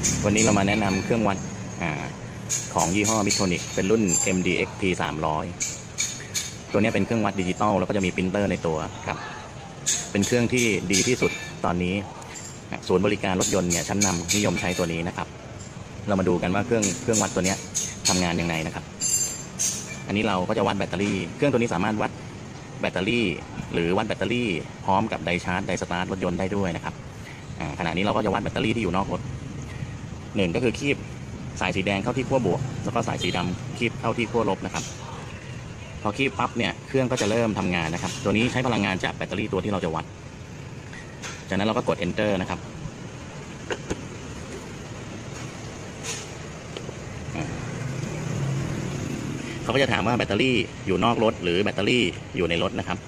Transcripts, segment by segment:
วันนี้เรามาแนะนำเครื่องวัดของยี่ห้อมิโทนิกเป็นรุ่น MDXP 300ตัวนี้เป็นเครื่องวัดดิจิตอลแล้วก็จะมีปรินเตอร์ในตัวครับเป็นเครื่องที่ดีที่สุดตอนนี้ศูนย์บริการรถยนต์เนี่ยชั้นนำนิยมใช้ตัวนี้นะครับเรามาดูกันว่าเครื่องวัดตัวนี้ทำงานยังไงนะครับอันนี้เราก็จะวัดแบตเตอรี่เครื่องตัวนี้สามารถวัดแบตเตอรี่หรือวัดแบตเตอรี่พร้อมกับไดชาร์จไดสตาร์ทรถยนต์ได้ด้วยนะครับขณะนี้เราก็จะวัดแบตเตอรี่ที่อยู่นอกรถหนึ่งก็คือคีบสายสีแดงเข้าที่ขั้วบวกแล้วก็สายสีดำคีบเข้าที่ขั้วลบนะครับพอคีบปั๊บเนี่ยเครื่องก็จะเริ่มทำงานนะครับตัวนี้ใช้พลังงานจากแบตเตอรี่ตัวที่เราจะวัดจากนั้นเราก็กด enter นะครับเขาก็จะถามว่าแบตเตอรี่อยู่นอกรถหรือแบตเตอรี่อยู่ในรถนะครับ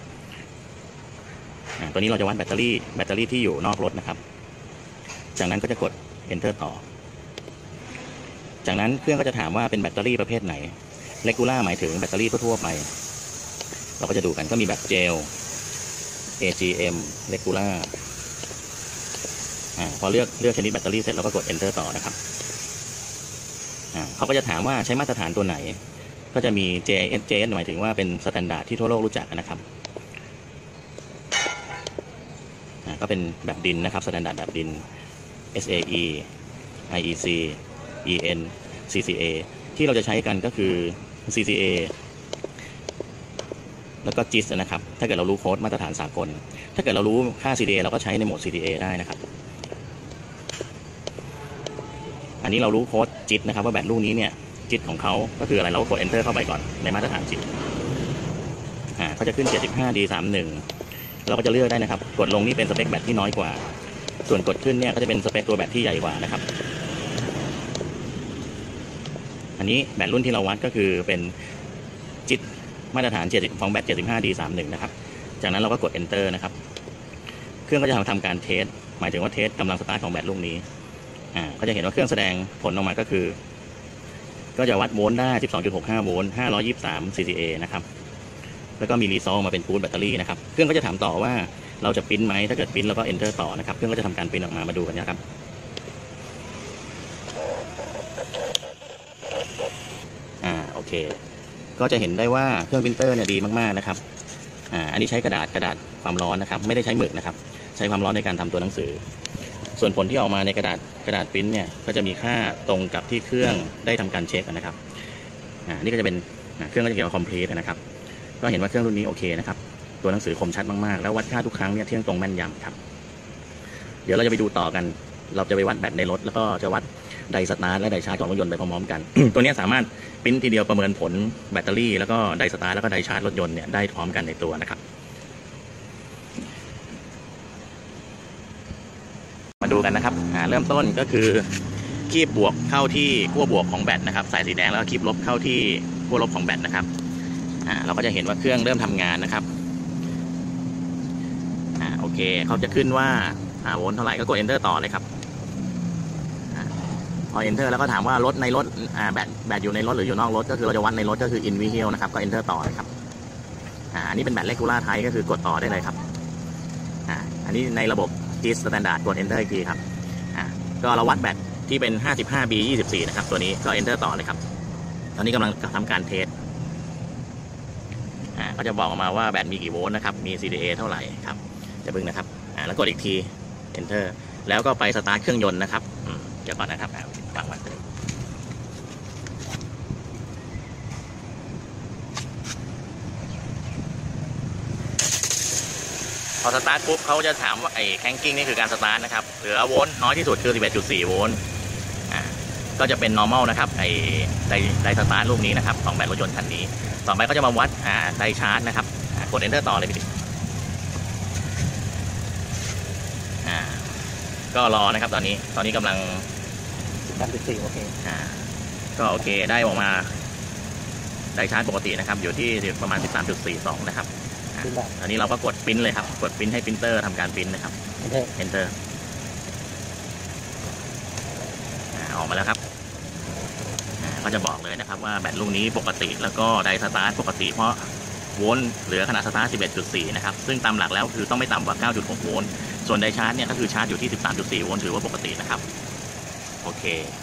ตัวนี้เราจะวัดแบตเตอรี่ที่อยู่นอกรถนะครับจากนั้นก็จะกด enter ต่อจากนั้นเครื่องก็จะถามว่าเป็นแบตเตอรี่ประเภทไหน regular หมายถึงแบตเตอรี่ทั่วไปเราก็จะดูกันก็มีแบบเจล AGM regular พอเลือกชนิดแบตเตอรี่เสร็จเราก็กด enter ต่อนะครับเขาก็จะถามว่าใช้มาตรฐานตัวไหนก็จะมี JS หมายถึงว่าเป็นสแตนดาร์ดที่ทั่วโลกรู้จักนะครับก็เป็นแบบดินนะครับสแตนดาร์ดแบบดิน SAE IEC EN CCA ที่เราจะใช้กันก็คือ CCA แล้วก็ GIS นะครับถ้าเกิดเรารู้โค้ดมาตรฐานสากลถ้าเกิดเรารู้ค่า CDA เราก็ใช้ในโหมด CDA ได้นะครับอันนี้เรารู้โค้ด GIS นะครับว่าแบตลูกนี้เนี่ยจิตของเขาก็คืออะไรเราก็กด enter เข้าไปก่อนในมาตรฐานจิตเขาจะขึ้น 75D31 เราก็จะเลือกได้นะครับกดลงนี่เป็นสเปคแบตที่น้อยกว่าส่วนกดขึ้นเนี่ยก็จะเป็นสเปคตัวแบตที่ใหญ่กว่านะครับอันนี้แบตรุ่นที่เราวัดก็คือเป็นจิตมาตรฐานของแบต 75D31 นะครับจากนั้นเราก็กด enter นะครับเครื่องก็จะทำการเทสหมายถึงว่าเทสกำลังสตาร์ทของแบตลูกนี้ก็จะเห็นว่าเครื่องแสดงผลออกมาก็คือก็จะวัดโวลต์ได้ 12.65 โวลต์ 523 CCA นะครับแล้วก็มีรีซอลมาเป็นฟูลแบตเตอรี่นะครับเครื่องก็จะถามต่อว่าเราจะปริ้นไหมถ้าเกิดปริ้นเราก็ enter ต่อนะครับเครื่องก็จะทำการปริ้นออกมาดูกันนะครับโอเคก็จะเห็นได้ว่าเครื่องปรินเตอร์เนี่ยดีมากๆนะครับอันนี้ใช้กระดาษความร้อนนะครับไม่ได้ใช้หมึกนะครับใช้ความร้อนในการทำตัวหนังสือส่วนผลที่ออกมาในกระดาษปริ้นเนี่ยก็จะมีค่าตรงกับที่เครื่องได้ทำการเช็คนะครับนี่ก็จะเป็นเครื่องก็จะเขียนว่า complete นะครับก็เห็นว่าเครื่องรุ่นนี้โอเคนะครับตัวหนังสือคมชัดมากๆแล้ววัดค่าทุกครั้งเนี่ยเที่ยงตรงแม่นยำครับเดี๋ยวเราจะไปดูต่อกันเราจะไปวัดแบตในรถแล้วก็จะวัดไดสตาร์ทและไดชาร์จของรถยนต์ไปพร้อมๆกัน ตัวนี้สามารถปริ้นทีเดียวประเมินผลแบตเตอรี่แล้วก็ไดสตาร์ทแล้วก็ไดชาร์จรถยนต์เนี่ยได้พร้อมกันในตัวนะครับมาดูกันนะครับเริ่มต้นก็คือคีบบวกเข้าที่ขั้วบวกของแบตนะครับสายสีแดงแล้วก็คีบลบเข้าที่ขั้วลบของแบตนะครับเราก็จะเห็นว่าเครื่องเริ่มทำงานนะครับโอเคเขาจะขึ้นว่าโวลต์เท่าไหร่ก็กด enter ต่อเลยครับพอ enter แล้วก็ถามว่ารถในรถแบตอยู่ในรถหรืออยู่นอกรถก็คือเราจะวัดในรถก็คือ in vehicle นะครับก็ enter ต่อเลยครับอันนี้เป็นแบต regular type ก็คือกดต่อได้เลยครับอันนี้ในระบบ GIS standard กด enter อีกทีครับก็เราวัดแบตที่เป็น 55B24 นะครับตัวนี้ก็ enter ต่อเลยครับตอนนี้กำลังทำการเทสก็จะบอกออกมาว่าแบตมีกี่โวลต์นะครับมี CDA เท่าไหร่ครับจะบึ้งนะครับแล้วกดอีกที enter แล้วก็ไปสตาร์ทเครื่องยนต์นะครับเดี๋ยวก่อนนะครับฟังมันพอสตาร์ทปุ๊บเขาจะถามว่าไอ้แคงกิ้งนี่คือการสตาร์ทนะครับเหลือโวลต์น้อยที่สุดคือ 11.4 โวลต์ก็จะเป็น normal นะครับไอ้ไดสตาร์ทรูปนี้นะครับของแบตรถยนต์คันนี้ต่อไปก็จะมาวัดไดชาร์จนะครับกด enter ต่อเลยพี่ดิก็รอนะครับตอนนี้กำลัง 13.4 โอเคก็โอเคได้ออกมาไดชาร์จปกตินะครับอยู่ที่ประมาณ 13.42 นะครับตอนนี้เราก็กดปริ้นเลยครับกดปริ้นให้ปรินเตอร์ทำการปริ้นนะครับ enter ออกมาแล้วครับก็จะบอกเลยนะครับว่าแบตลูกนี้ปกติแล้วก็ไดสตาร์ทปกติเพราะโวลต์เหลือขนาดสตาร์ท 11.4 นะครับซึ่งตามหลักแล้วคือต้องไม่ต่ำกว่า 9.6 โวลต์ส่วนไดชาร์จเนี่ยก็คือชาร์จอยู่ที่ 13.4 โวลต์ถือว่าปกตินะครับโอเค